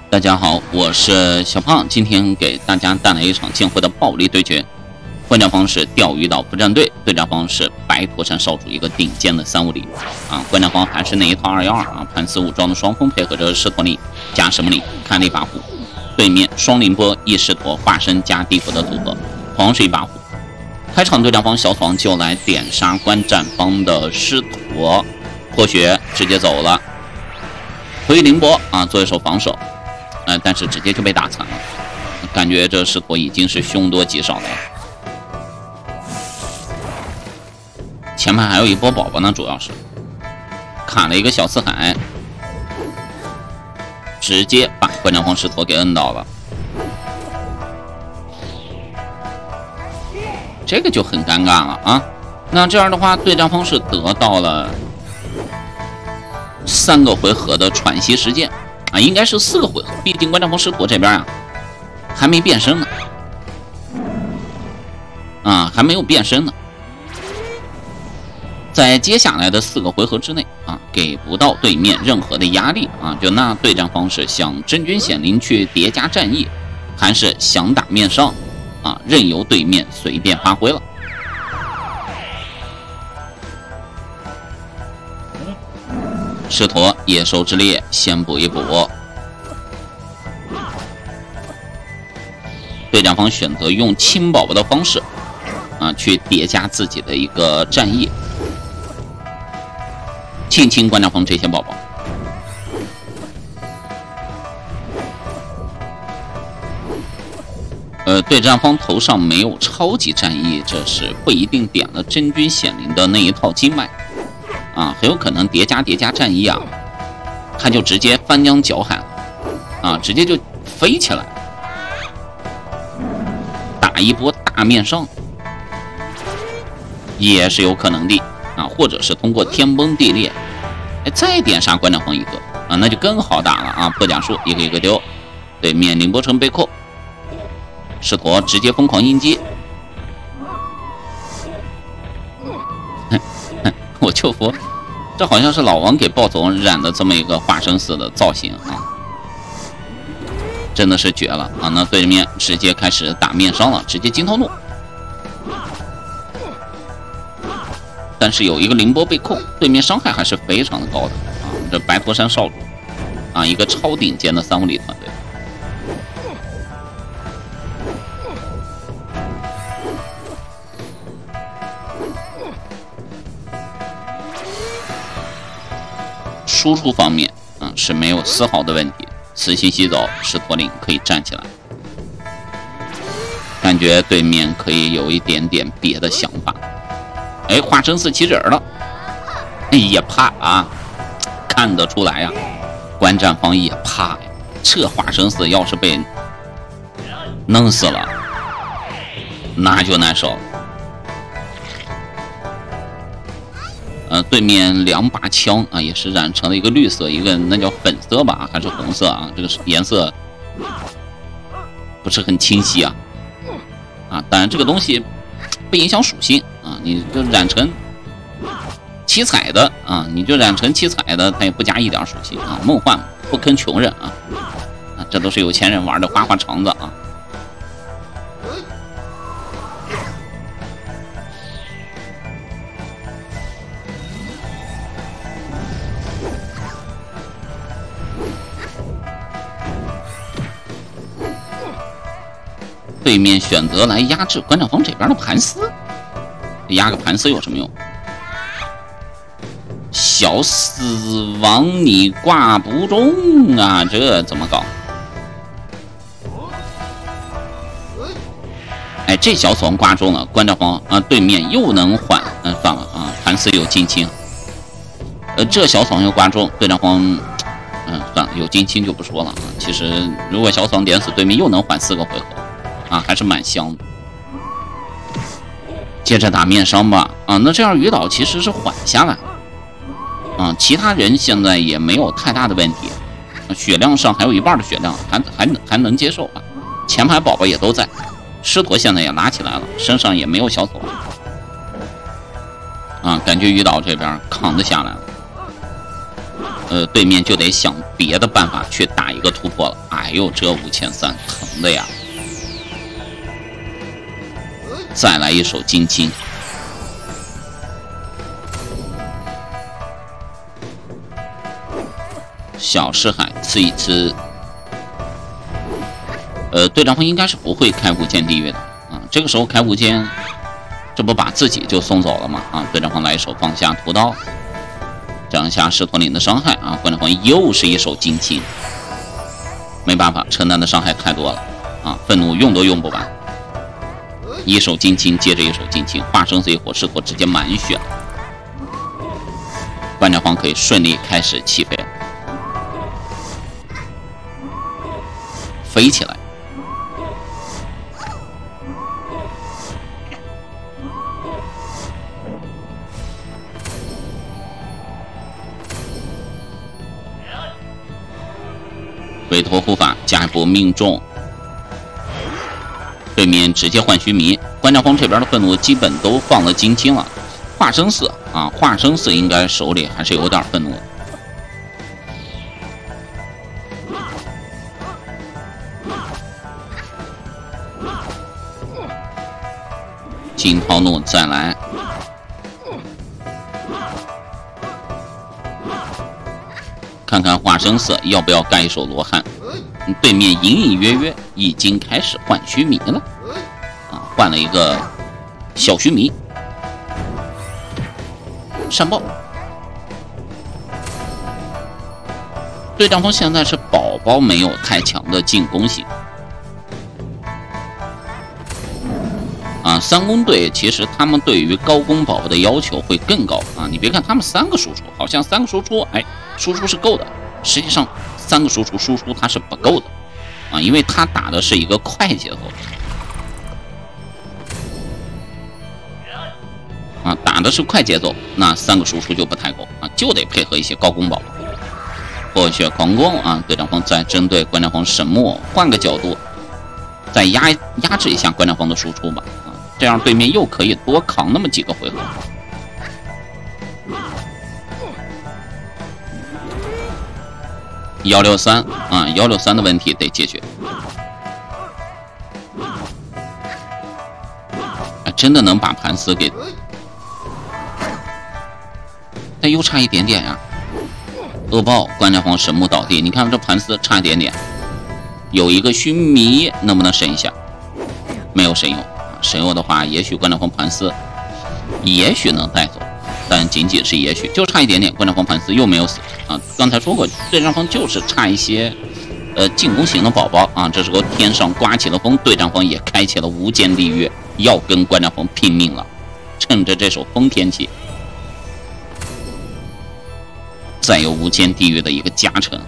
大家好，我是小胖，今天给大家带来一场剑会的暴力对决。观战方是钓鱼岛不战队，对战方是白驼山少主，一个顶尖的350啊。观战方还是那一套212啊，盘丝武装的双锋配合着狮驼力加什么力开了一把虎，对面双凌波一狮驼化身加地府的组合，同样是一把虎。开场对战方小爽就来点杀观战方的狮驼，破血直接走了，回凌波啊做一手防守。但是直接就被打残了，感觉这狮驼已经是凶多吉少了。前排还有一波宝宝呢，主要是卡了一个小四海，直接把观战方狮驼给摁倒了。这个就很尴尬了啊！那这样的话，对战方是得到了3个回合的喘息时间。应该是4个回合，毕竟观战方狮驼这边还没变身呢，还没有变身呢。在接下来的4个回合之内给不到对面任何的压力就那对战方是想真君显灵去叠加战役，还是想打面上任由对面随便发挥了。狮驼野兽之猎，先补一补。对战方选择用亲宝宝的方式去叠加自己的一个战役，亲观战方这些宝宝。对战方头上没有超级战役，这是不一定点了真君显灵的那一套经脉。很有可能叠加战役他就直接翻江搅海了直接就飞起来，打一波大面上也是有可能的或者是通过天崩地裂，再点杀观战方一个那就更好打了破甲术一个一个丢，对面凌波城被扣，狮驼直接疯狂应激。我就服，这好像是老王给暴总染的这么一个化身似的造型真的是绝了那对面直接开始打面伤了，直接金头怒，但是有一个凌波被控，对面伤害还是非常的高的这白驼山少主一个超顶尖的350团队。输出方面是没有丝毫的问题，雌性吸走，狮驼岭可以站起来，感觉对面可以有一点点别的想法。化身4起人了，也怕看得出来观战方也怕呀，这化身4要是被弄死了那就难受了。对面2把枪也是染成了一个绿色，一个那叫粉色吧，还是红色这个颜色不是很清晰当然这个东西不影响属性你就染成七彩的你就染成七彩的，它也不加一点属性梦幻不坑穷人这都是有钱人玩的花花肠子对面选择来压制观战方这边的盘丝，压个盘丝有什么用？小死亡你挂不中这怎么搞？这小死亡挂中了，观战方对面又能缓算了盘丝有近亲，这小死亡又挂中，对战方算了，有近亲就不说了其实如果小死亡点死，对面又能缓4个回合。还是蛮香的。接着打面伤吧那这样鱼岛其实是缓下来了其他人现在也没有太大的问题，血量上还有1半的血量，还能接受前排宝宝也都在，狮驼现在也拉起来了，身上也没有小走感觉鱼岛这边扛得下来了。 对面就得想别的办法去打一个突破了。哎呦，这5300疼的呀！再来一手金青，小石海吃一吃。队长峰应该是不会开无间地狱的啊。这个时候开无间，这不把自己就送走了吗？啊，队长峰来一手放下屠刀，降下狮驼岭的伤害啊。队长峰又是一手金青，没办法，承担的伤害太多了啊，愤怒用都用不完。一手金青接着一手金青，化生死一火，狮驼直接满血，关长峰可以顺利开始起飞，飞起来。委托护法加一波命中，对面直接换须弥。关长峰这边的愤怒基本都放了金青了，化生死啊，化生死应该手里还是有点愤怒的。金涛怒再来，看看化生死要不要盖一手罗汉。对面隐隐约约已经开始换须弥了啊，换了一个小须弥。闪爆！队长峰现在是宝宝没有太强的进攻性啊。三公队其实他们对于高攻宝宝的要求会更高啊。你别看他们3个输出，好像3个输出，哎，输出是够的。实际上3个输出它是不够的啊，因为他打的是一个快节奏啊，打的是快节奏，那3个输出就不太够啊，就得配合一些高攻宝宝。破血狂攻啊，队长峰再针对关长峰神木换个角度，再压制一下关长峰的输出吧啊，这样对面又可以多扛那么几个回合。163啊，163的问题得解决。真的能把盘丝给，但又差一点点呀。恶爆关长峰神木倒地，你看这盘丝差一点点，有一个须弥能不能神一下？没有神游，神游的话，也许关长峰盘丝也许能带走。但仅仅是也许，就差一点点。关长峰盘丝又没有死啊！刚才说过，队长峰就是差一些，进攻型的宝宝啊。这时候天上刮起了风，队长峰也开启了无间地狱，要跟关长峰拼命了。趁着这手风天气，再有无间地狱的一个加成，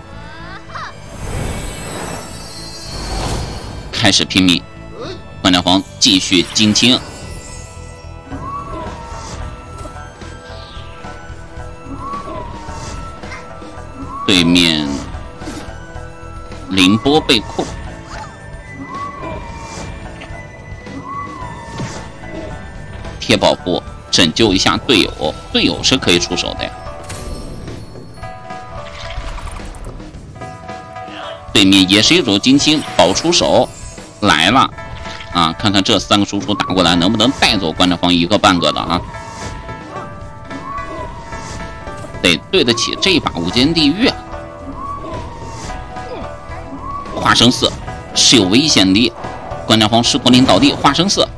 开始拼命。关长峰继续金青。对面凌波被控，贴保护拯救一下队友，队友是可以出手的呀。对面也是一手金青保出手来了啊！看看这3个输出打过来能不能带走关长峰一个半个的啊？得对得起这一把无间地狱啊！化生四是有危险的，关长峰狮驼岭倒地，化生四，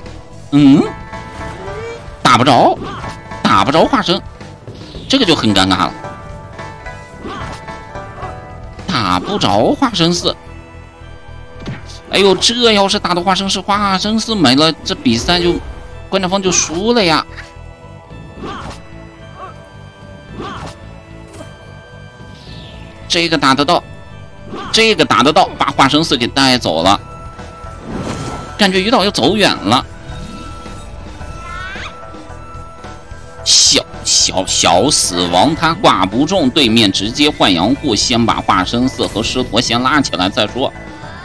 打不着化生，这个就很尴尬了，打不着化生四。哎呦，这要是打到化生四，化生四没了，这比赛就关长峰就输了呀。这个打得到，这个打得到，把化生四给带走了，感觉鱼岛要走远了。小死亡，他挂不中，对面直接换阳护，先把化生四和狮驼先拉起来再说。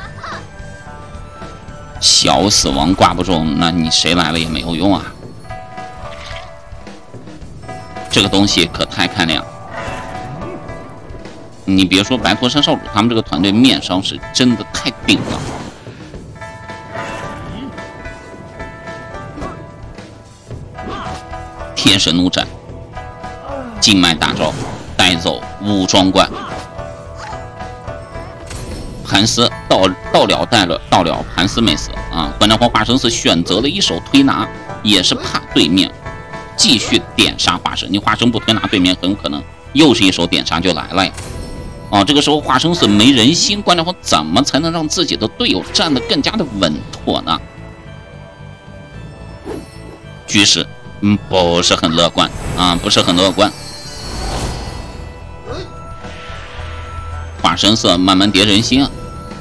小死亡挂不中，那你谁来了也没有用啊。这个东西可太看亮。 你别说白驼山少主，他们这个团队面商是真的太顶了。天神怒斩，静脉大招，带走武装怪。盘丝到了，盘丝没死啊！关张皇化神寺选择了一手推拿，也是怕对面继续点杀化神。你化神不推拿，对面很有可能又是一手点杀就来了呀！哦，这个时候化神寺没人心，关张皇怎么才能让自己的队友站得更加的稳妥呢？局势不是很乐观啊，不是很乐观。化神色慢慢叠人心啊！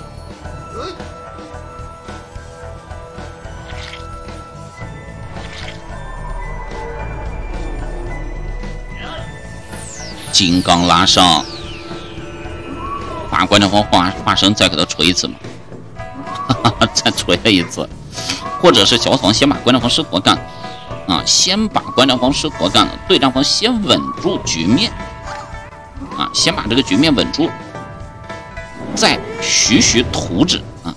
金刚拉上，把关张皇化神再给他锤一次嘛，再锤了一次，或者是小爽先把关张皇师陀干啊，先把关张皇师陀干了，对战方先稳住局面啊，先把这个局面稳住，再徐图纸啊。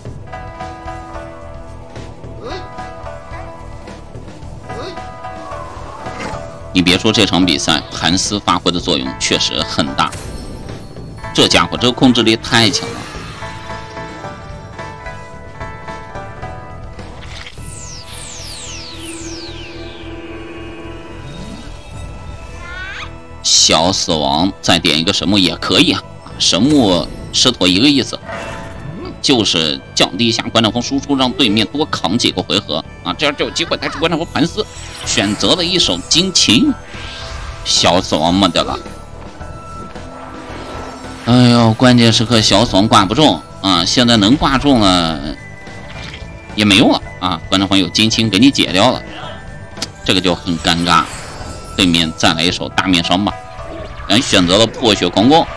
你别说这场比赛盘丝发挥的作用确实很大，这家伙这个控制力太强了。小死亡再点一个神木也可以啊，神木师陀一个意思，就是降低一下关张峰输出，让对面多扛几个回合啊，这样就有机会带出关张峰盘丝。选择了一手金琴，小死亡没得了。哎呦，关键时刻小死亡挂不中啊！现在能挂中了也没用了啊！关张峰有金琴给你解掉了，这个就很尴尬。对面再来一手大面伤吧，人选择了破血狂攻。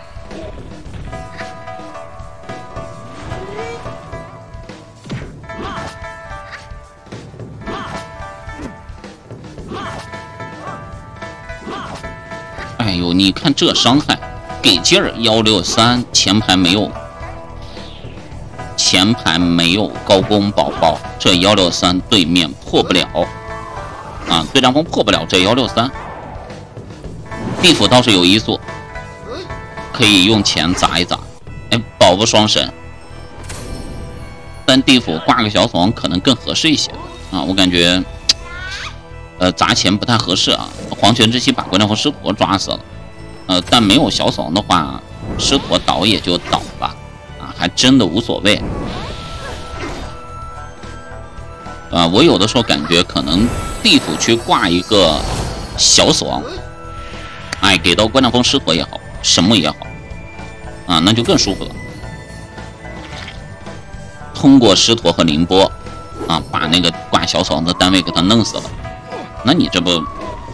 哎呦，你看这伤害，给劲儿163，前排没有高攻宝宝，这163对面破不了啊，对战方破不了这163。地府倒是有一速，可以用钱砸一砸，哎，保不双神，但地府挂个小死亡可能更合适一些啊，我感觉。砸钱不太合适啊！黄泉之息把关张峰师陀抓死了，但没有小死亡的话，师陀倒也就倒了啊，还真的无所谓。我有的时候感觉可能地府去挂一个小死亡，哎，给到关张峰师陀也好，神木也好，啊，那就更舒服了。通过师陀和凌波，啊，把那个挂小死亡的单位给他弄死了。那你这不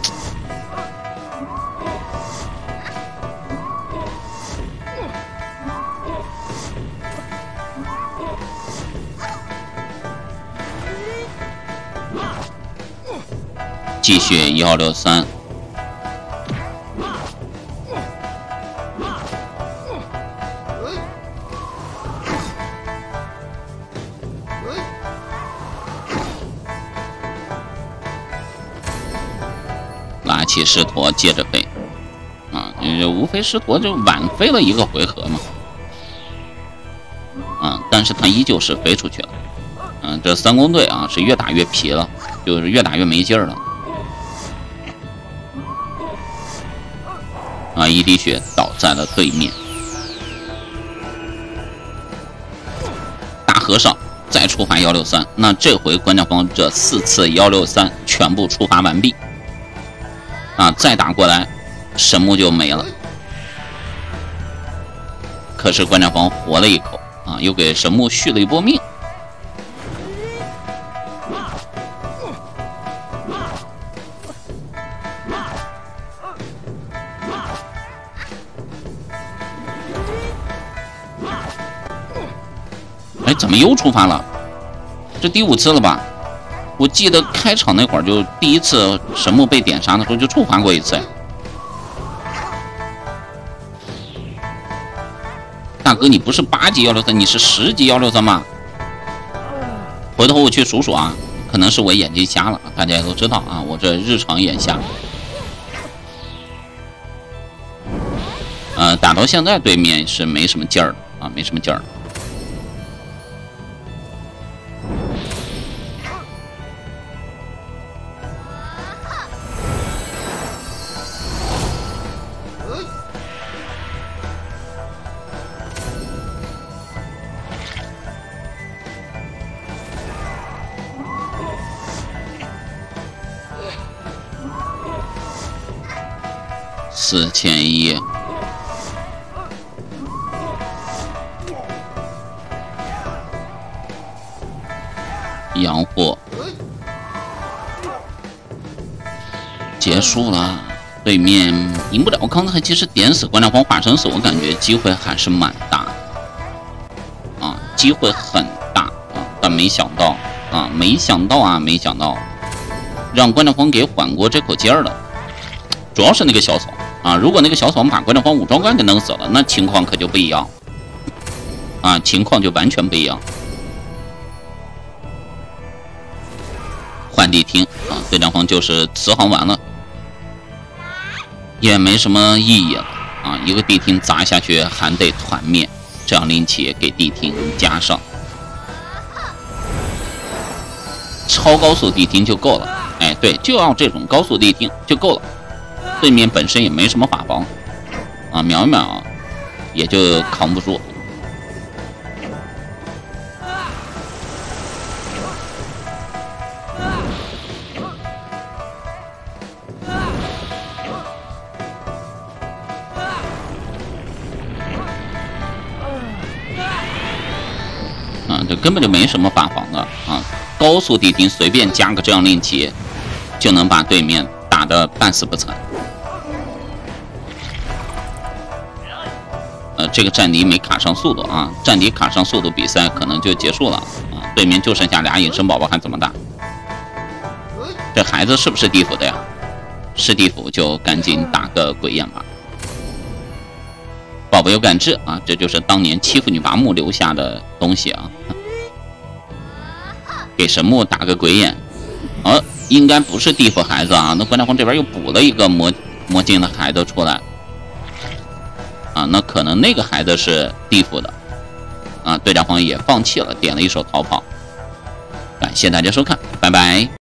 继续163，拉起师陀接着飞啊，无非师陀就晚飞了一个回合嘛，啊，但是他依旧是飞出去了，这三公队啊是越打越疲了，就是越打越没劲儿了，啊，一滴血倒在了对面，大和尚再触发163，那这回关张峰这4次163全部触发完毕。啊，再打过来，神木就没了。可是关张峰活了一口啊，又给神木续了一波命。哎，怎么又触发了？这第5次了吧？我记得开场那会儿就第1次神木被点杀的时候就触发过一次呀。 大哥，你不是8级163，你是10级163吗？回头我去数数啊，可能是我眼睛瞎了，大家也都知道啊，我这日常眼瞎。打到现在对面是没什么劲儿的啊，没什么劲儿。4100，洋货结束了，对面赢不了。我刚才其实点死关亮峰化生死，我感觉机会还是蛮大的啊，机会很大啊，但没想到，让关亮峰给缓过这口气儿了。主要是那个小草啊，如果那个小草把关亮峰武装官给弄死了，那情况可就不一样啊，情况就完全不一样。换地听啊，对战方就是慈航完了，也没什么意义了啊！一个地听砸下去还得团灭，这样令旗给地听加上超高速地听就够了。哎，对，就要这种高速地听就够了。对面本身也没什么法防啊，秒一秒也就扛不住。这根本就没什么法防的啊！高速地听随便加个这样令旗，就能把对面打得半死不成。这个战敌没卡上速度啊，战敌卡上速度，比赛可能就结束了啊！对面就剩下俩隐身宝宝，还怎么打？这孩子是不是地府的呀？是地府就赶紧打个鬼眼吧。宝宝有感知啊，这就是当年欺负女拔木留下的东西啊。给神木打个鬼眼，应该不是地府孩子啊。那关亮峰这边又补了一个魔镜的孩子出来啊，那可能那个孩子是地府的啊。对战方也放弃了，点了一手逃跑。感谢大家收看，拜拜。